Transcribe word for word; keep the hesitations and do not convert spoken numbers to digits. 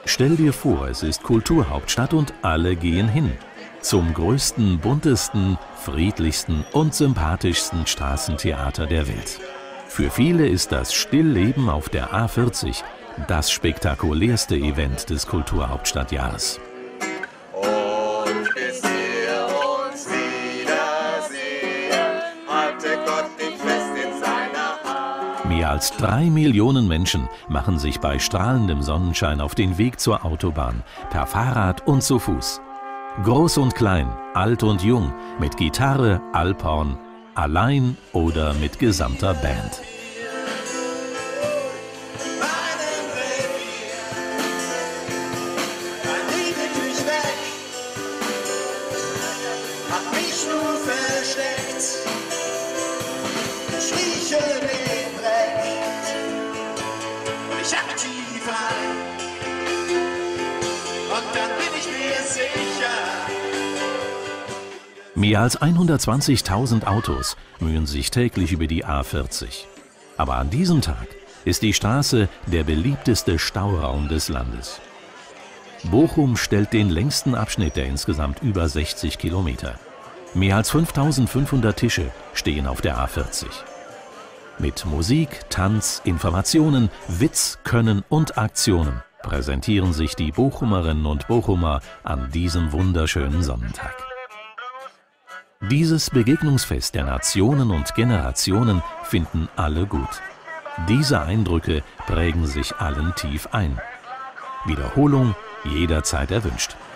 Stell dir vor, es ist Kulturhauptstadt und alle gehen hin. Zum größten, buntesten, friedlichsten und sympathischsten Straßentheater der Welt. Für viele ist das Stillleben auf der A vierzig das spektakulärste Event des Kulturhauptstadtjahres. Und bis wir uns wiedersehen, halte Gott dich fest in seiner Hand. Mehr als drei Millionen Menschen machen sich bei strahlendem Sonnenschein auf den Weg zur Autobahn, per Fahrrad und zu Fuß. Groß und klein, alt und jung, mit Gitarre, Alphorn, allein oder mit gesamter Band. Mehr als hundertzwanzigtausend Autos mühen sich täglich über die A vierzig. Aber an diesem Tag ist die Straße der beliebteste Stauraum des Landes. Bochum stellt den längsten Abschnitt der insgesamt über sechzig Kilometer. Mehr als fünftausendfünfhundert Tische stehen auf der A vierzig. Mit Musik, Tanz, Informationen, Witz, Können und Aktionen präsentieren sich die Bochumerinnen und Bochumer an diesem wunderschönen Sonnentag. Dieses Begegnungsfest der Nationen und Generationen finden alle gut. Diese Eindrücke prägen sich allen tief ein. Wiederholung jederzeit erwünscht.